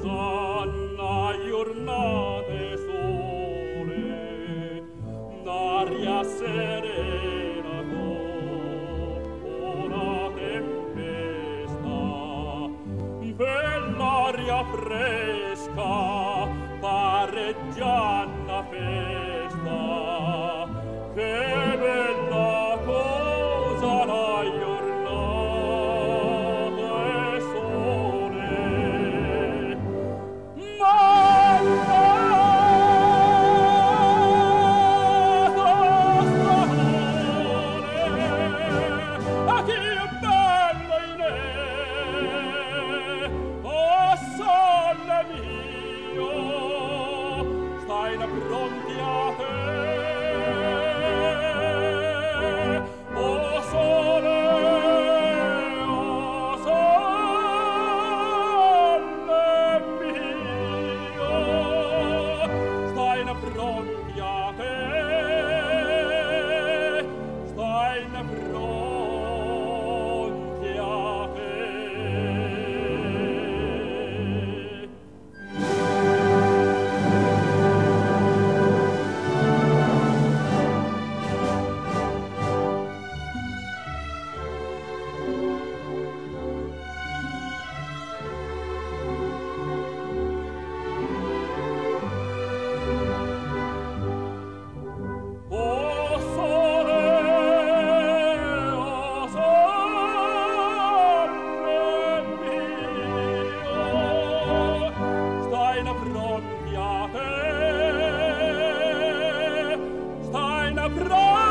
osanna giornate sole, d'aria serena dopo la tempesta, bell'aria fresca pareggianna festa, che bella cosa la giornata e sole, ma a chi è bello in oh sole mio, stai pronti a te, oh sole mio, stai pronti a te, stai pronti a te. Oh sole mio, stai pronti a te, stai pronti